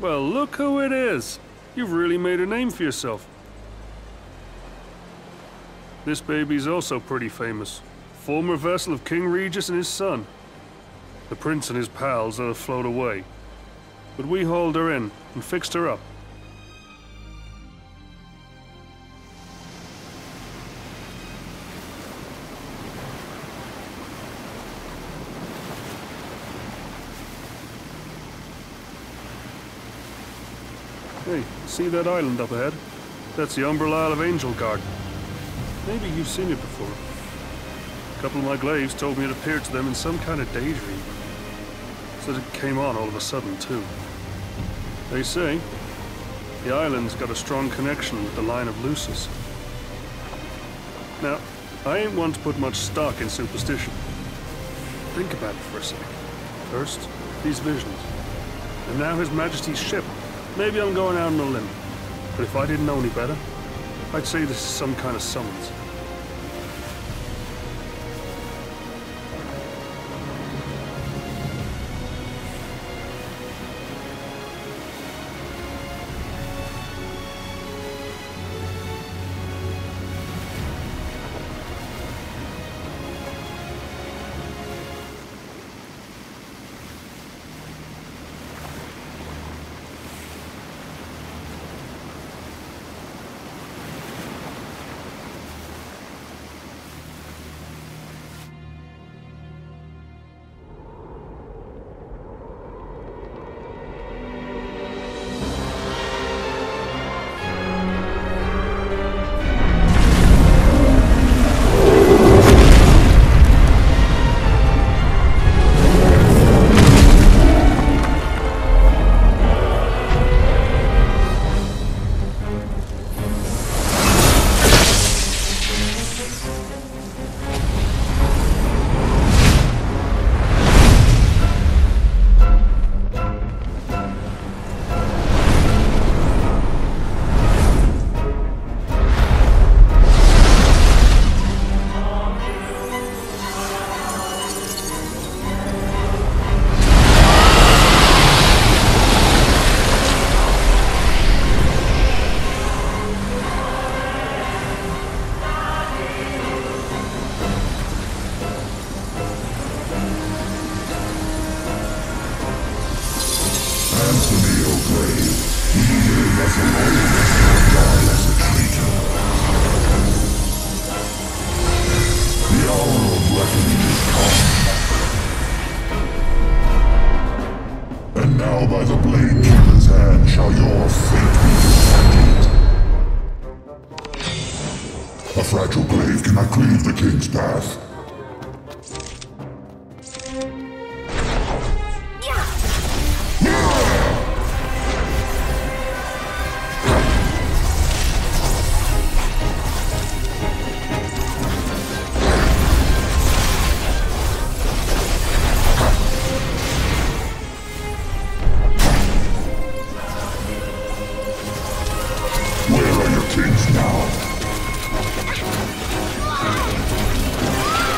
Well, look who it is. You've really made a name for yourself. This baby's also pretty famous. Former vessel of King Regis and his son. The prince and his pals are float away. But we hauled her in and fixed her up. Hey, see that island up ahead? That's the Umbrella Isle of Angel Garden. Maybe you've seen it before. A couple of my glaives told me it appeared to them in some kind of daydream. Said it came on all of a sudden, too. They say the island's got a strong connection with the line of Lucis. Now, I ain't one to put much stock in superstition. Think about it for a second. First, these visions. And now His Majesty's ship. Maybe I'm going out on a limb, but if I didn't know any better, I'd say this is some kind of summons. By the Blade Killer's hand shall your fate be decided. A fragile glaive cannot cleave the king's path. Kings now.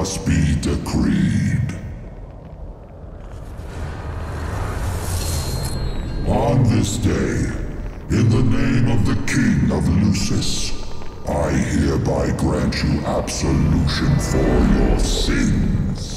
must be decreed. On this day, in the name of the King of Lucis, I hereby grant you absolution for your sins.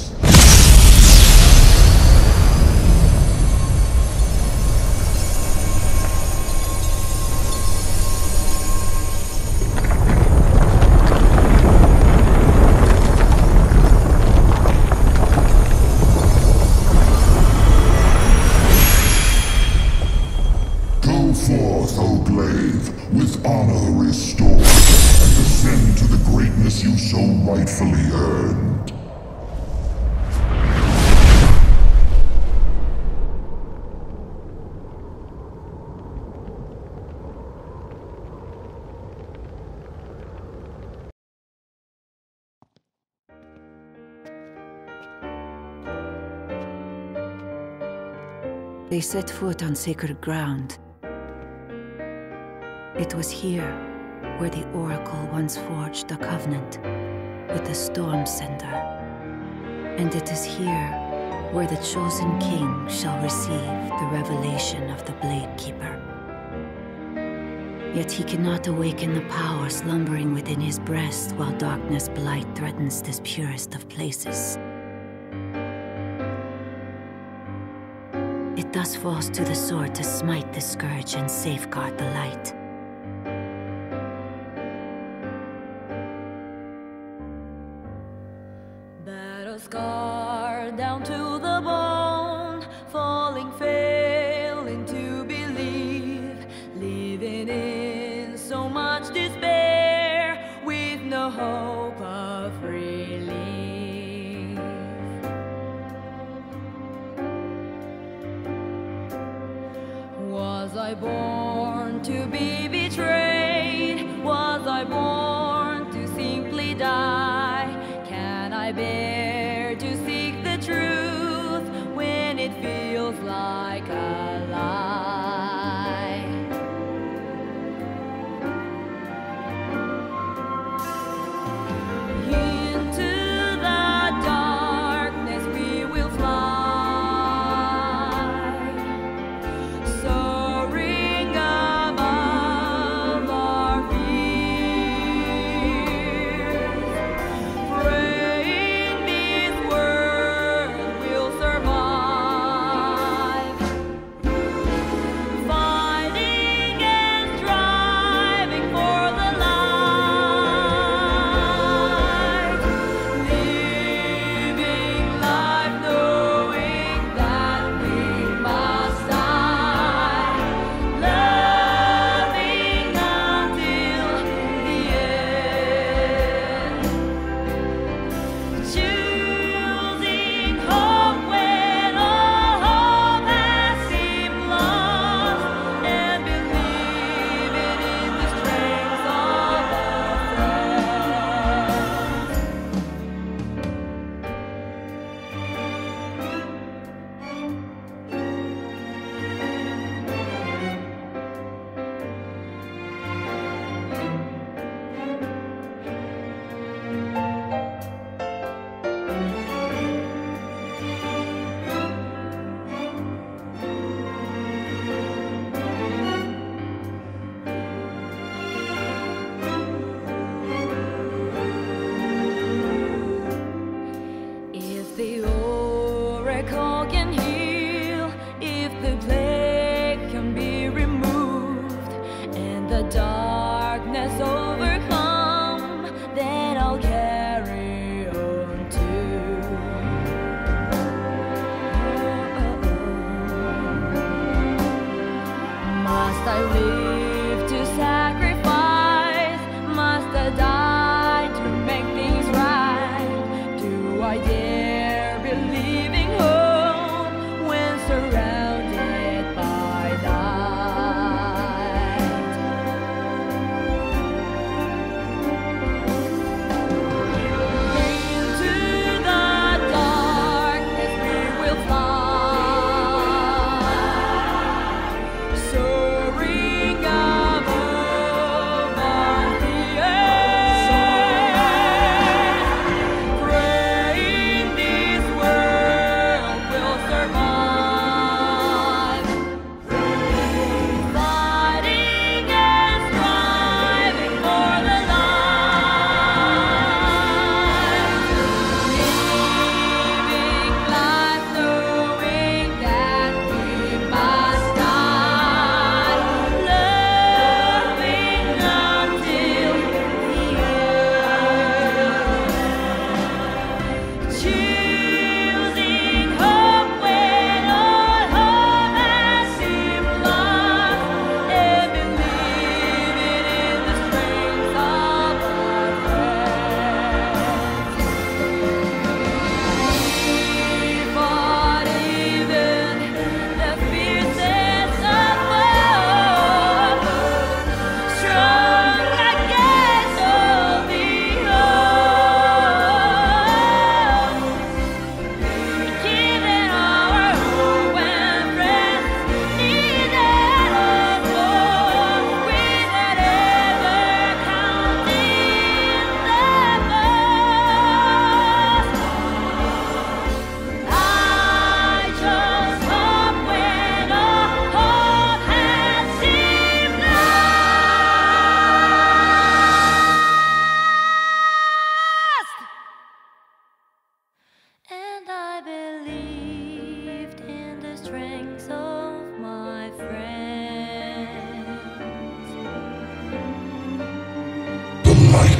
Forth, O Glaive, with honor restored, and ascend to the greatness you so rightfully earned. They set foot on sacred ground. It was here where the Oracle once forged a covenant with the Stormsender. And it is here where the Chosen King shall receive the revelation of the Bladekeeper. Yet he cannot awaken the power slumbering within his breast while darkness blight threatens this purest of places. It thus falls to the sword to smite the scourge and safeguard the light. Scarred down to the bone, falling, failing to believe, living in so much despair, with no hope of relief. Was I born to be betrayed? Was I born to simply die? Can I bear to seek the truth when it feels like a lie? Into the darkness we will fly, soaring above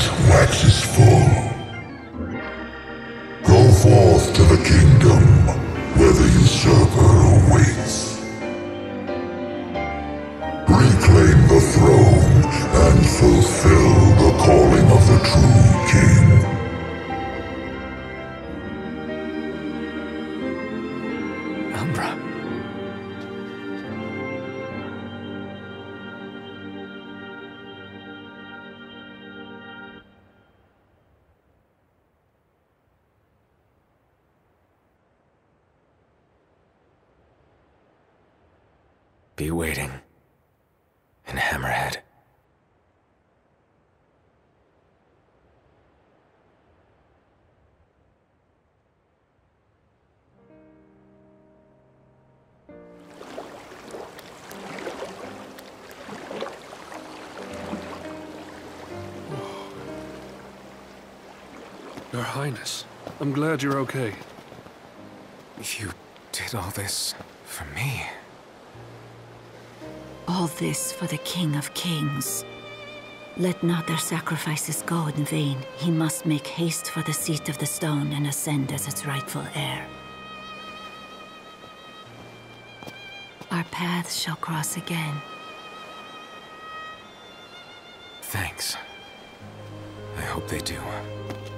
waxes full. Go forth to the kingdom, where the usurper awaits. Reclaim the throne, and fulfill the calling of the true king. Umbra. Be waiting in Hammerhead. Your Highness, I'm glad you're okay. You did all this for me. All this for the King of Kings. Let not their sacrifices go in vain. He must make haste for the seat of the stone and ascend as its rightful heir. Our paths shall cross again. Thanks. I hope they do.